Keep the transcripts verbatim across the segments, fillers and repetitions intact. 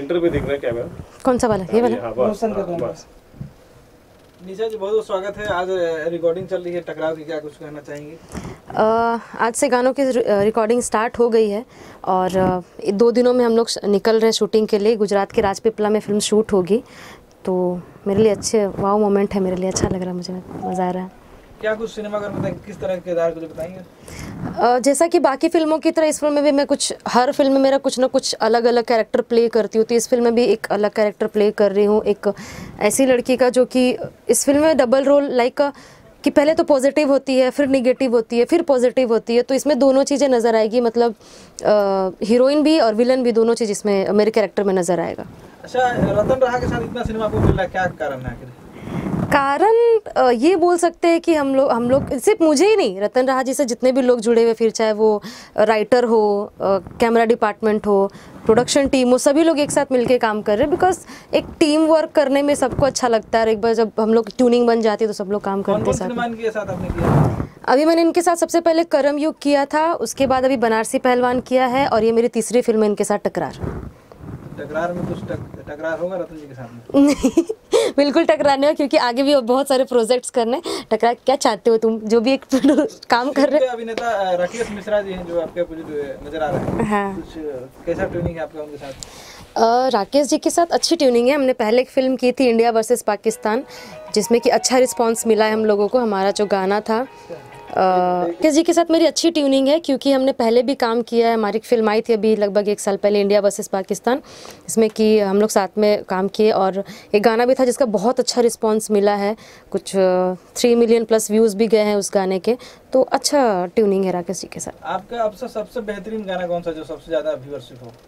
Centre पे दिख रहा है कैमरा। कौन सा वाला? ये वाला? हाँ, बस, हाँ, बस। निशा जी बहुत बहुत स्वागत है। आज रिकॉर्डिंग चल रही है टकराव की, क्या कुछ कहना चाहेंगी? आज से गानों की रिकॉर्डिंग स्टार्ट हो गई है और दो दिनों में हम लोग निकल रहे हैं शूटिंग के लिए। गुजरात के राजपीपला में फिल्म शूट होगी, तो मेरे लिए अच्छे वाव मोमेंट है, मेरे लिए अच्छा लग रहा है, मुझे मज़ा आ रहा है। क्या कुछ सिनेमाघर में किस तरह के किरदार को बताएंगे? Uh, जैसा कि बाकी फिल्मों की तरह इस फिल्म में भी मैं कुछ, हर फिल्म में मेरा कुछ ना कुछ अलग अलग कैरेक्टर प्ले करती हूँ, तो इस फिल्म में भी एक अलग कैरेक्टर प्ले कर रही हूँ, एक ऐसी लड़की का जो कि इस फिल्म में डबल रोल लाइक कि पहले तो पॉजिटिव होती है, फिर निगेटिव होती है, फिर पॉजिटिव होती है, तो इसमें दोनों चीज़ें नज़र आएगी, मतलब हीरोइन भी और विलन भी, दोनों चीज़ इसमें मेरे कैरेक्टर में नज़र आएगा। अच्छा, रतन रहा के साथ इतना सिनेमा को मिल रहा है, क्या कारण है आखिर? कारण ये बोल सकते हैं कि हम लोग हम लोग सिर्फ मुझे ही नहीं, रतन रहा जी से जितने भी लोग जुड़े हुए, फिर चाहे वो राइटर हो, कैमरा डिपार्टमेंट हो, प्रोडक्शन टीम हो, सभी लोग एक साथ मिलके काम कर रहे हैं, बिकॉज एक टीम वर्क करने में सबको अच्छा लगता है। और एक बार जब हम लोग ट्यूनिंग बन जाती है तो सब लोग काम करते हैं साथ। अभी मैंने इनके साथ सबसे पहले करम युग किया था, उसके बाद अभी बनारसी पहलवान किया है, और ये मेरी तीसरी फिल्म है इनके साथ टकरार। टकरार में कुछ टक, टकरार होगा रतन जी के साथ में? नहीं, बिल्कुल टकरार नहीं, क्योंकि आगे भी बहुत सारे प्रोजेक्ट्स करने। टकरार क्या चाहते हो तुम, जो भी एक काम कर रहे हो? अभिनेता राकेश मिश्रा जी हैं जो आपके अपोजिट नजर आ रहे हैं। हाँ। कुछ कैसा ट्यूनिंग है आपका उनके साथ? राकेश जी के साथ अच्छी ट्यूनिंग है। हमने पहले एक फिल्म की थी इंडिया वर्सेस पाकिस्तान, जिसमें कि अच्छा रिस्पांस मिला है हम लोगों को। हमारा जो गाना था, राकेश जी के साथ मेरी अच्छी ट्यूनिंग है, क्योंकि हमने पहले भी काम किया है। हमारी फिल्म आई थी अभी लगभग एक साल पहले, इंडिया वर्सेस पाकिस्तान, इसमें कि हम लोग साथ में काम किए, और एक गाना भी था जिसका बहुत अच्छा रिस्पांस मिला है, कुछ थ्री मिलियन प्लस व्यूज़ भी गए हैं उस गाने के, तो अच्छा ट्यूनिंग है राकेश जी के साथ। आपका अब से सबसे बेहतरीन गाना कौन सा जो सबसे ज़्यादा व्यूअरशिप हो?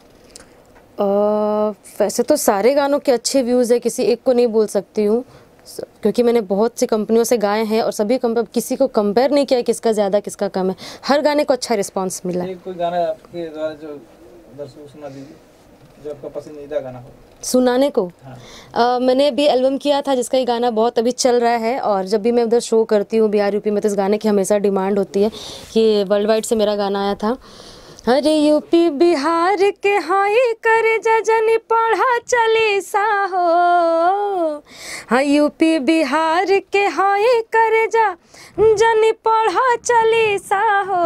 वैसे तो सारे गानों के अच्छे व्यूज़ है, किसी एक को नहीं बोल सकती हूँ, क्योंकि मैंने बहुत सी कंपनियों से गाए हैं और सभी कंपेयर, किसी को कंपेयर नहीं किया है किसका ज़्यादा किसका कम है, हर गाने को अच्छा रिस्पांस मिला है। कोई गाना आपके द्वारा जो दर्शकों को सुना दीजिए, जो आपका पसंदीदा गाना हो सुनाने को। हाँ। आ, मैंने अभी एल्बम किया था जिसका ये गाना बहुत अभी चल रहा है, और जब भी मैं उधर शो करती हूँ बिहार यूपी में, तो इस गाने की हमेशा डिमांड होती है कि वर्ल्ड वाइड से मेरा गाना आया था। अरे यूपी बिहार के हाई कर जजनी पढ़ा चली सा हो, हाँ यूपी बिहार के हाई कर जा जनी पढ़ा चली सा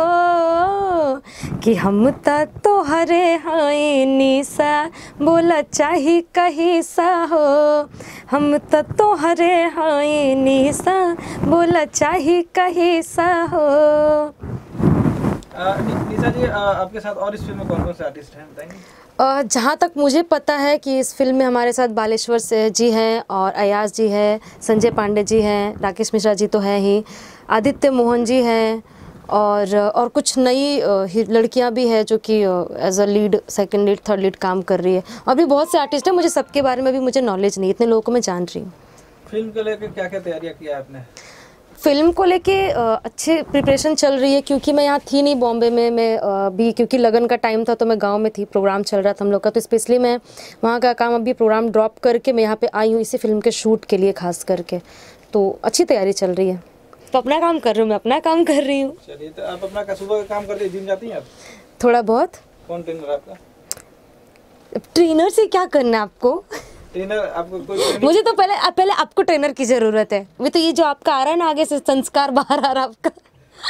हो, कि हम तो हरे हाई निशा बोला चाही कहीं सा हो, हम तो हरे हाई निशा बोला चाही कहीं सा हो। निशा जी, आपके साथ और इस फिल्म में कौन कौन से आर्टिस्ट हैं बताएंगे? जहाँ तक मुझे पता है कि इस फिल्म में हमारे साथ बालेश्वर से जी हैं, और अयाज जी हैं, संजय पांडे जी हैं, राकेश मिश्रा जी तो हैं ही, आदित्य मोहन जी हैं, और और कुछ नई लड़कियां भी हैं जो कि as a lead, second lead, third lead काम कर रही है, और भी बहुत से आर्टिस्ट हैं। मुझे सबके बारे में भी मुझे नॉलेज नहीं, इतने लोगों को मैं जान रही हूँ। फिल्म को लेकर क्या क्या तैयारियाँ किया आपने? फिल्म को लेके अच्छे प्रिपरेशन चल रही है, क्योंकि मैं यहाँ थी नहीं बॉम्बे में, मैं भी क्योंकि लगन का टाइम था तो मैं गांव में थी, प्रोग्राम चल रहा था हम लोग का, तो स्पेशली मैं वहाँ का काम अभी प्रोग्राम ड्रॉप करके मैं यहाँ पे आई हूँ इसी फिल्म के शूट के लिए खास करके, तो अच्छी तैयारी चल रही है। तो अपना काम कर रही हूँ, मैं अपना काम कर रही हूँ। चलिए, तो आप अपना सुबह का काम करते हैं, जिम जाती हैं आप? थोड़ा बहुत। कौन ट्रेनर आपका? ट्रेनर से क्या करना है आपको? ट्रेनर आपको कोई? मुझे तो पहले पहले आपको ट्रेनर की जरूरत है। अभी तो ये जो आपका आ रहा है ना, आगे से संस्कार बाहर आ रहा है आपका।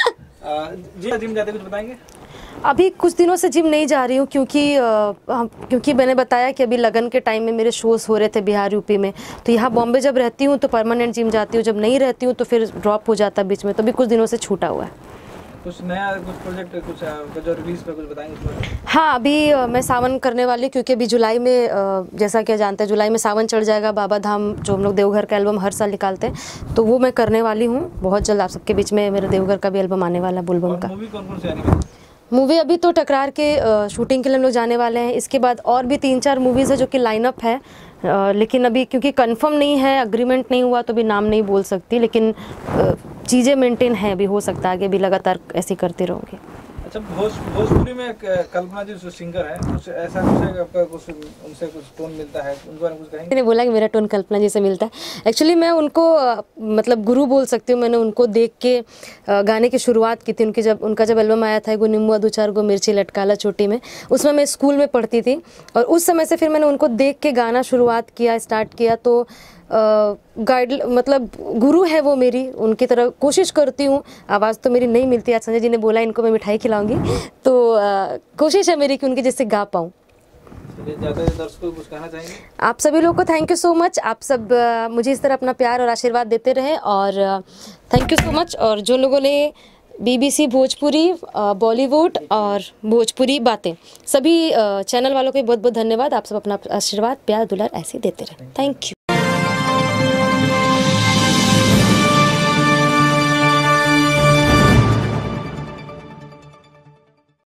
जी, जिम जाते कुछ बताएंगे? अभी कुछ दिनों से जिम नहीं जा रही हूँ, क्योंकि आ, क्योंकि मैंने बताया कि अभी लगन के टाइम में मेरे शोज़ हो रहे थे बिहार यूपी में, तो यहाँ बॉम्बे जब रहती हूँ तो परमानेंट जिम जाती हूँ, जब नहीं रहती हूँ तो फिर ड्रॉप हो जाता बीच में, तो अभी कुछ दिनों से छूटा हुआ है। कुछ नया कुछ प्रोजेक्ट कुछ जो रिलीज पे कुछ बताएंगे? हाँ, अभी आ, मैं सावन करने वाली हूँ, क्योंकि अभी जुलाई में आ, जैसा कि जानते हैं जुलाई में सावन चढ़ जाएगा, बाबा धाम जो हम लोग देवघर का एल्बम हर साल निकालते हैं, तो वो मैं करने वाली हूँ बहुत जल्द। आप सबके बीच में मेरे देवघर का भी एल्बम आने वाला है, बुलबम का। मूवी कौन कौन सी आने वाली है? मूवी अभी तो टकरार के शूटिंग के लिए हम लोग जाने वाले हैं, इसके बाद और भी तीन चार मूवीज़ है जो कि लाइनअप है, आ, लेकिन अभी क्योंकि कंफर्म नहीं है, अग्रीमेंट नहीं हुआ, तो अभी नाम नहीं बोल सकती, लेकिन चीज़ें मेंटेन हैं, अभी हो सकता है आगे भी लगातार ऐसे करते रहोगे। अच्छा, भोज भोजपुरी में कल्पना जी जो सिंगर है, कुछ ऐसा कुछ आपका कुछ उनसे कुछ टोन मिलता है, उनके बारे में कुछ कहेंगे? मैंने बोला कि मेरा टोन कल्पना जी से मिलता है। एक्चुअली मैं उनको मतलब गुरु बोल सकती हूँ। मैंने उनको देख के गाने की शुरुआत की थी। उनकी जब उनका जब एल्बम आया था, गो निम्बू दो चार गो मिर्ची लटकाला चोटी में, उसमें मैं स्कूल में पढ़ती थी और उस समय से फिर मैंने उनको देख के गाना शुरुआत किया, स्टार्ट किया। तो गाइड मतलब गुरु है वो मेरी, उनकी तरह कोशिश करती हूँ। आवाज़ तो मेरी नहीं मिलती, आज संजय जी ने बोला इनको मैं मिठाई खिलाऊंगी, तो आ, कोशिश है मेरी कि उनकी जैसे गा पाऊँ। दर्शकों को कुछ कहना चाहेंगे? आप सभी लोगों को थैंक यू सो मच। आप सब आ, मुझे इस तरह अपना प्यार और आशीर्वाद देते रहे और थैंक यू सो मच। और जो लोगों ने बीबीसी भोजपुरी, बॉलीवुड और भोजपुरी बातें, सभी चैनल वालों को बहुत बहुत धन्यवाद। आप सब अपना आशीर्वाद, प्यार, दुलार ऐसे ही देते रहे। Thank you.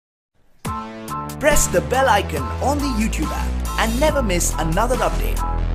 Press the bell icon on the YouTube app and never miss another update.